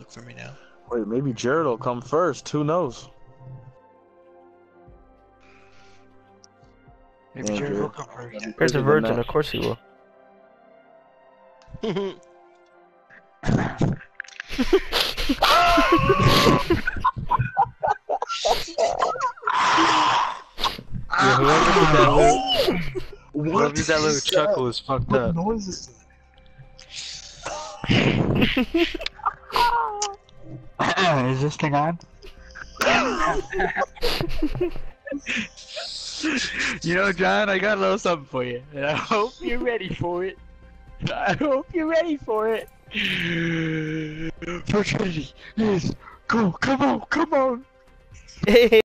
look for me now. Wait, maybe Jared will come first. Who knows? Maybe Yeah, Jared will Jared. come first. There's a Quicker than virgin, that. of course he will. Yeah, whoever did that little chuckle is fucked What up. noise is that? Is this thing on? You know, John, I got a little something for you, and I hope you're ready for it. I hope you're ready for it. For Trinity, yes, go, come on, come on. Hey.